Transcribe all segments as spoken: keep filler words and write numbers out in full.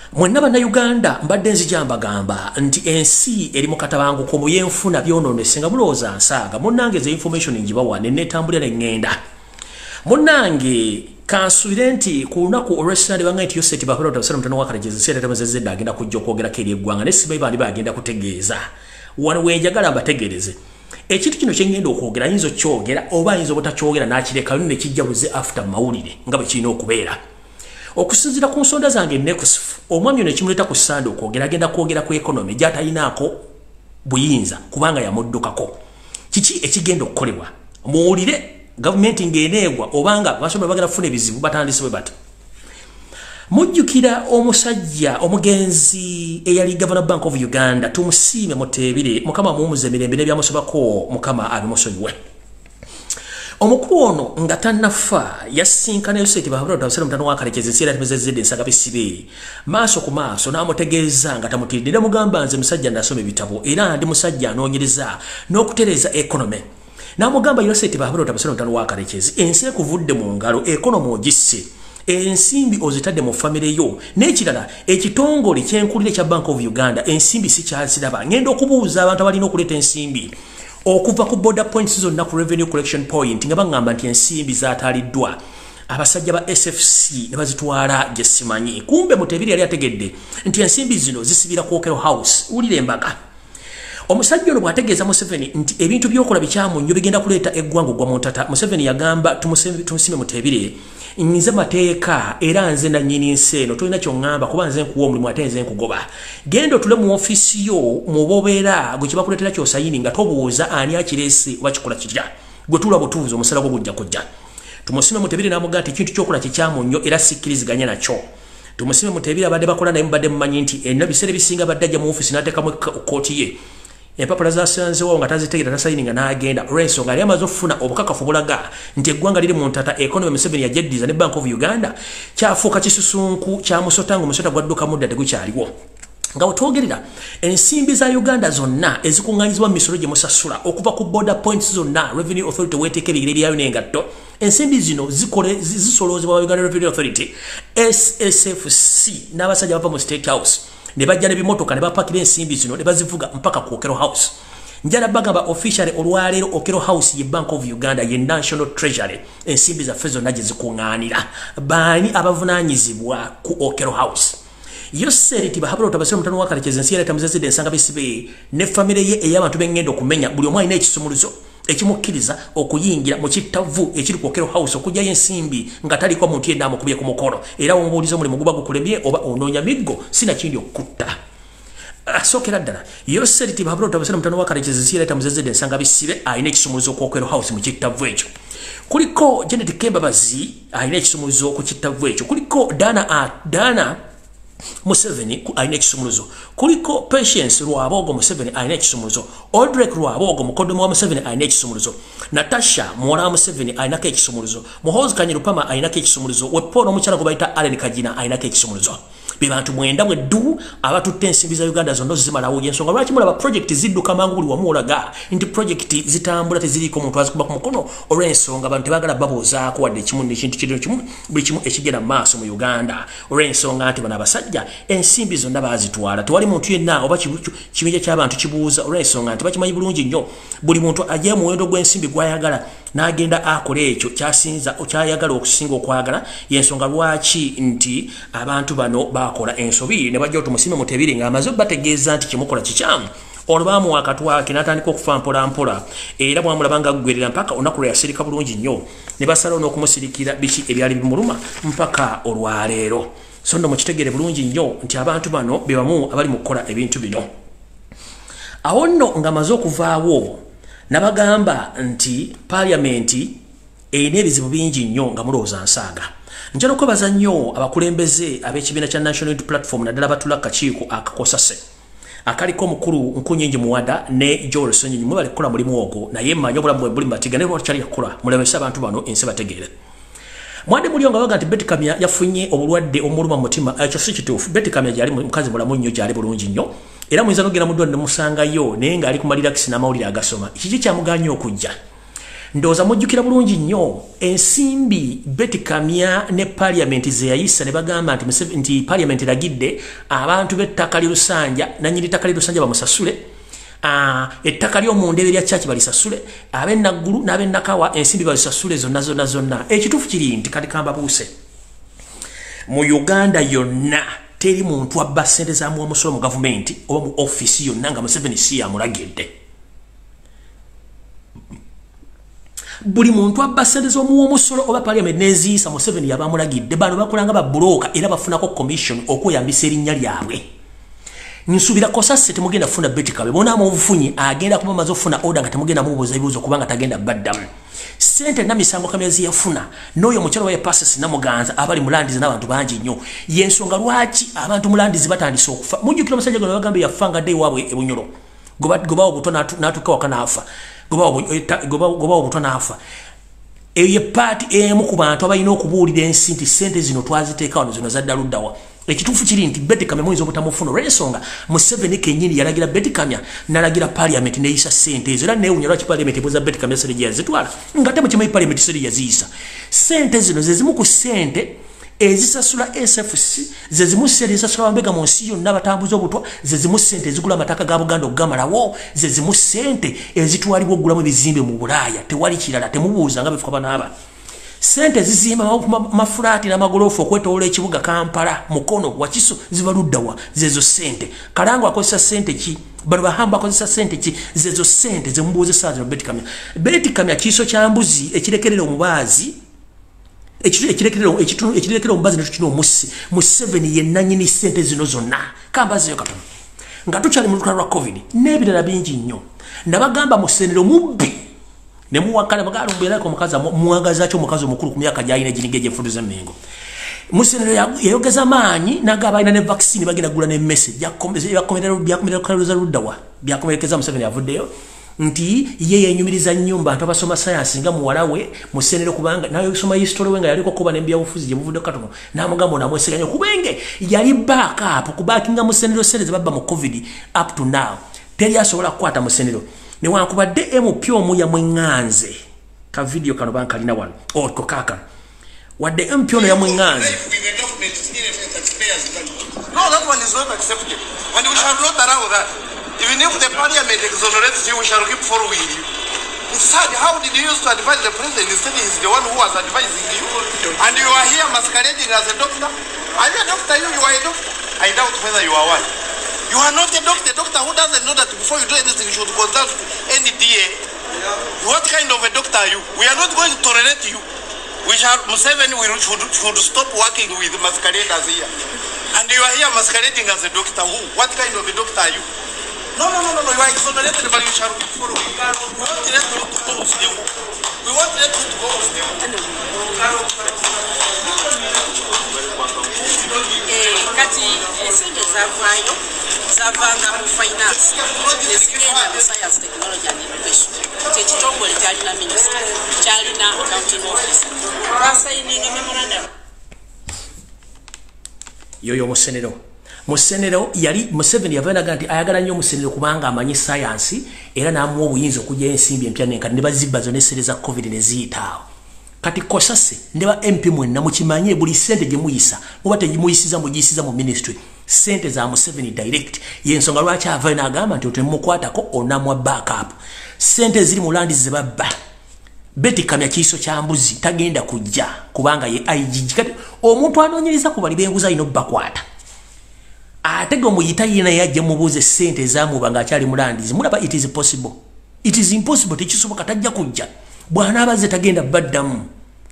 Mwenna bannayuganda mbadde nzijamba gamba nti ensi eri mu katabanguko mu yenfuna byononese nga mulowooza nsaaga munnange ze information njibawa ne neetambulira ne ŋŋenda munnange kansubire nti ku lunaku olw'essande banga nti yoseti bakolota busala mutano wakalejeza seera tamazezedde agenda kujja okwogerako eri eggwanga ne sibayi bandi bagenda kutegeeza wano wenjagala mbategereze ekintu kino kyengenda okwogera ayinza okyogera oba ayinza obutakyogera n'akireka ne kijja buze after mawulire nga bwe kirina okubeera okusinzira ku nsonda zange nekusifu omwami ono ekimuleta ku ssande okwogera agenda kwogera ku ekonomi gy'atalinaako buyinza kubanga yamuddukako kiki ekigenda okukolebwa muwulire gavumenti ng'eneegwa obanga basomera bagenda kufuna ebizibu batandise bwe bati mujjukira omusajja omugenzi eyali Governor Bank of Uganda tumusiime Muteebire mukama muwumuze emirembe n'ebyamusobako mukama abimusonyiwe omukulu ono nga tannafa yasinkana yoseti bahabulota busala mutano wakalekeza ensi era temezezedde ensaga bisibe maaso ku maaso n'amutegeeza nga tamutiridde mugamba nze musajja ndasoma ebitabo era ndi musajja anoonyereza n'okutereeza ekonome n'amugamba yoseti bahabulota busala mutano wakalekeza ensi ekuvudde mu ngalo ekonomi ogisse ensimbi ozitadde mu famire yo n'ekirala ekitongole kyenkulire kya Bank of Uganda ensimbi si kyaziraba ngenda okubuuza abantu abalina okuleeta ensimbi okuva ku border points zonna ku revenue collection point nga bangamba nti ensimbi zaataliddwa abasajja ba S F C ne bazitwala gye simanyi kumbe Muteebire yali ategedde nti ensimbi zino zisibira ku Okero House ulire embaga omusajja ono bw'ategeeza Museveni nti ebintu by'okola bikyamu nnyo bigenda kuleeta eggwanga ogwa mu ntata Museveni yagamba tumusime Muteebire nze mateeka era nze nannyini nsi eno tolina ky'oŋŋamba kuba nze nkuwa omulimu ate nze nkugoba genda otule mu ofiisi yo mubobeera gwe kibakuleetera kyosayini nga tobuuza ani akireese oba kikola kirya gwe tuula butuuza omusala gwo gujja kujja tumusime Muteebire n'amugamba nti ekintu ky'okola kikyamu nnyo era sikkiriziganya nakyo tumusime Muteebire abadde bakola naye mubadde mumanyi nti enna biseera ebisinga badde ajja mu ofiisi n'ateekamu kkooti ye empapula zasanzewo nga tazitegeera tasayininga n'agenda olw'ensonga yali amaze okufuna obukakafu bulaga nti eggwanga liri mu ntata ekonomi Museveni yajeddiza ne Bank of Uganda kyafuuka kisusunku kyamusota nga omusota gwaddukamu dda tegukyaliwo nga wetwogerera ensimbi za Uganda zonna ezikuŋŋaanyizibwa mu misolo gye musasula okuva ku border points zonna Revenue Authority weeteeka ebigere byayo n'engatto ensimbi zino zisoloozebwa ba Uganda Revenue Authority S S F C n'abasajja bava mu State House ne bajja n'ebimotoka ne bapakira ensimbi zino ne bazivuga mpaka ku Okero House njala bagamba officially olwaleero Okero House ye Bank of Uganda ye National Treasury ensimbi zaffe zonna gye zikuŋŋaanira baani abavunaanyizibwa ku Okero House yoseriti bahabulota basira mutano wakalekeza ensi yaleeta muzezedde ensanga bisibe ne famire ye ey'abantu b'engenda okumenya buli omu alina ekisumuluzo ekimukkiriza okuyingira mu kittavu ekiri ku Okero House okujjayo ensimbi nga taliko muntu yenna amukubye ku mukono era omubuuliza omulimu guba gukulemye oba onoonya miggo sinakindi okukutta asookera ddala yoseriti bahabulota basira mutano wakalekeza ensi yaleeta muzezedde ensanga bisibe alina ekisumuluzo ku Okero House mu kittavu ekyo kuliko Janet Kembabazi alina ekisumuluzo ku kittavu ekyo kuliko Dana Dana Museveni alina ekisumuluzo kuliko Patience Lwabogo Museveni alina ekisumuluzo Odrek Lwabogo mukodomo wa Museveni alina ekisumuluzo Natasha muwala wa Museveni alinako ekisumuluzo Muhoozi Kanyirupama alinako ekisumuluzo Wepono omukyala gwe bayita Allen Kajina alinako ekisumuluzo be bantu mwenda bweddu abatutte ensimbi za Uganda zonna zimalawo y'ensonga lwaki mulaba project zidduka mangu buli wamu olaga nti project zitambula teziriiko muntu azikuba ku mukono olw'ensonga abantu tebaagala baboozaako wadde ekimu n'ekintu kirino kimu buli kimu ekigenda mu maaso mu Uganda olw'ensonga nti bano abasajja ensimbi zonna baazitwala tewali muntu yenna oba kibinja ky'abantu kibuuza olw'ensonga nti bakimanyi bulungi nnyo buli muntu ajja mu muwendo gw'ensimbi gw'ayagala n'agenda akola ekyo kyasinza kyayagala okusinga okwagala y'ensonga lwaki nti abantu bano bakola ensobi ne bajja tumusime Muteebire ng'amaze bategeeza nti kimukola kikyamu olwo baamuwa akatwake n'atandika okufa mpola mpola era bwamulaba nga aggwerera mpaka olunaku lwe yasirika bulungi nnyo ne basalawo n'okumusirikira biki ebyali bimuluma mpaka olwaleero so nno mukitegere bulungi nnyo nti abantu bano be bamu abali mu kukola ebintu bino awo nno ng'amaze okuvaawo nabagamba nti paliamenti erina ebizibu bingi nnyo nga mulowooza nsaaga njala okwebaza nnyo abakulembeze ab'ekibiina kya National Unity Platform naddala batula akakiiko akakosase akaliko omukulu Nkunyingi Muwada ne Joel Sonyinyi mwe bali kukola mulimu ogwo naye mmanyi obulamu bwe buli matiga ne lwaki kyali yakola mulabese abantu bano ensi bategeere mwande mulio nga baga nti Betty Kamya yafunye obulwadde omuluma mu mutima ekyo si kituufu Betty Kamya gyali mukazi mulamu nnyo gyali bulungi nnyo era muyinza n'ogenda mu ddwaliro ne musangayo naye ng'ali ku maliraki n'amawulire agasoma kiki kyamuganya okujja ndoza mujjukira bulungi nnyo ensimbi Betty Kamya ne parliament ze yayisa ne bagamba nti nti parliament eragidde abantu b'ettaka Lusanja nanyiri ttaka Lusanja bamusasule ah ettaka ly'omundebe lya church balisasule ab'enaggulu n'ab'enakawa ensimbi balisasule zonna zonna zonna ekituufu kiri nti kati kamba buuse mu Uganda yonna teri muntu abba ssente za mu omusolo mu government oba mu office yonna nga Museveni si yamulagidde. Buli muntu abba ssente z'omu omusolo oba parliament neziisa Museveni yabamulagidde bano bakulanga ba broker era bafunako commission okuyambisa erinnya lyabwe. Nsubira kosase temugenda funa Betty Kamya bona mu bufunyi agenda kuba mazo funa order nga temugenda mu buzo ibuzo kubanga tagenda baddamu. Sente na misango kamyazi yafuna noyo mukyalo wa passes na muganza abali mulandizi n'abantu bangi nnyo yensonga lwaki abantu mulandizi batandise okufa mujjukira musajja gano bagambe yafanga dei wabwe ebunyoro goba goba obutona natuka wakana afa goba goba goba obutona afa eye party emu ku bantu abalina okubuulira ensi nti sente zino twaziteeka wano zino zaddaludawa ekituufu kiri nti Betty Kamya muyinza obutamufuna olw'ensonga Museveni kennyini yalagira Betty Kamya n'alagira parliament neeyisa sente ezo era neewunya lwaki parliament ebuuza Betty Kamya sente gye yazitwala nga te mukimanyi parliament sente yaziyisa sente zino ze zimu ku sente ezisasula S F C ze zimu sente ezisasula bambega mu nsi yonna batambuza obutwa ze zimu sente ezigula amataka ga Buganda okugamalawo ze zimu sente ezitwalibwa okugulamu ebizimbe mu Bulaaya tewali kirala temubuuza nga bifuka banaaba sente zizimba mafulati na magorofa okwetoola ekibuga Kampala mukono wakiso zibaluddawa zezo sente Kalango akozesa sente ki bano bahamba akozesa sente ki zezo sente zemubuuzesa zino Betty Kamya Betty Kamya kiso kya mbuzi ekirekerera omubaazi ekirekerera ekitundu ekirekerera omubazi nakyo kino omussi Museveni yennanyini sente zino zonna kambaziyo katono nga tukyali mu lutalo lwa covid n'ebirala bingi nnyo nabagamba musenero mubbi ne muwakala bagalo mbelako mukaza muwagaza kyo mukazo mukuru ku myaka gyayina ginige gye fuduza mengo musenero yayogeza maanyi nagabayina ne vaccine bagenda gula ne message yakomeze yakomerera byakomerera kaluza ludawa byakomerekeza Museveni yavuddeyo nti ye yenyumiriza nyumba abantu abasoma science nga muwalawe musenero kubanga nayo yosoma history wenga yaliko kuba ne byawufuzi gye muvudde katono namugambo namwesiganya kubenge yali back up kubakinga musenero sereze babba mu covid up to now teri asobola kwata musenero ne wankubadde emu pyomu ya mwenganze ka video kano bankalina wano otko kaka wadde emu pyono ya mwenganze no that one is not accepted and we shall not allow that even if the parliament exonerates you we shall keep following you. It's sad. How did you used to advise the president instead he's the one who was advising you and you are here masquerading as a doctor? Are you a doctor? You, you are a doctor. I doubt whether you are one. You are not a doctor. A doctor who doesn't know that before you do anything, you should consult N D A. What kind of a doctor are you? We are not going to tolerate you. We shall, Museveni will, should, should stop working with masqueraders here. And you are here masquerading as a doctor. Who? What kind of a doctor are you? No, no, no, no, no. You are exonerated, but you shall follow. We want to let you to go with them. We want to let you to go with them. Kati esente zavaayo zavanga mu finance nezigenda mu science technology and innovation kyekitongole kyalina minister kyalina accounting officer twasayininga memorandum yoyo musenero musenero yali Museveni yavanaga nti ayagala nnyo musenero kubanga amanyi science era n'amuwa obuyinza okujja ensimbi empya nenkati ne bazibba zo n'esere covid ne ziyitaawo kati kosase ndeba M P mwenna mukimanye buli sente gye muyisa oba tegimuyisiza mugiyisiza mu ministry sente za Museveni direct yensonga lwaki avayo n'agamba nti otemukwatako onamwa backup sente ziri mu landi ze babba Betty Kamya kiiso kya mbuzi tagenda kujja kubanga ye I G kati omuntu anoonyereza ku bali b'enguzi alina obbakwata ate gwe muyita yena yajja mubuuze sente zamuba ng'akyali mu landizi mulaba it is possible it is impossible tekisoboka tajja kujja bwana abaze tagenda baddamu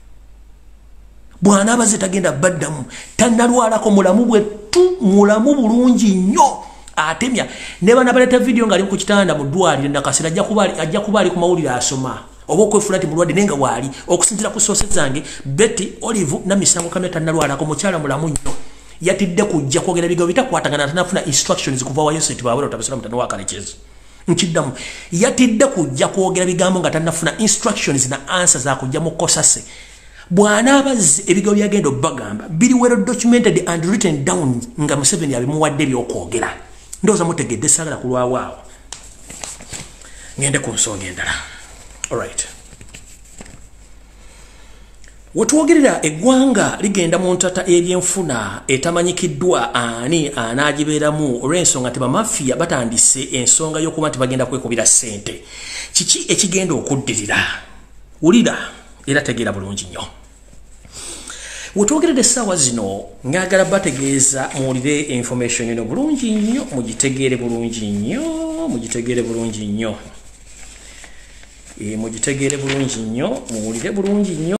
bwana abaze tagenda baddamu tannalwalako mulamu bwe tu mulamu bulungi nnyo atemya ne bana baleta video ngali ku kitanda mu ddwaliro nakasira ajja kubali ajja kubali ku mawulire asoma oba okwefulati mulwadde nenga wali okusinzira ku sources zange Betty Olive na misango kamya tannalwalako mukyala mulamu nnyo yatidde kujja kwogera bigo bitakwatagana tanafuna instructions kuva wa Yosef Babula otabasira mutano wa kalekezi nkidamu yatidde kujja kwogera bigambo nga tanafuna instructions na answers za kujja mu kosase bwana abazi ebigo byagendo bagamba bili well documented and written down nga Museveni abimuwadde byokwogera ndoza mutegedde sagala kulwa waawo ngende ku nsonga endala all right Wetwogerera eggwanga ligenda mu ntata ebyenfuna etamanyikiddwa ani anagibeeramu olw'ensonga nti bamafiya batandise ensonga y'okuba nti bagenda kwekubira ssente. Kiki ekigenda okuddirira? Wulira era tegeera bulungi nnyo. Wetwogerera essaawa zino ngagala bategeeza muwulire information eno bulungi nnyo, mugitegeere bulungi nnyo, mugitegeere bulungi nnyo. E, mugitegeere bulungi nnyo, muwulire bulungi nnyo.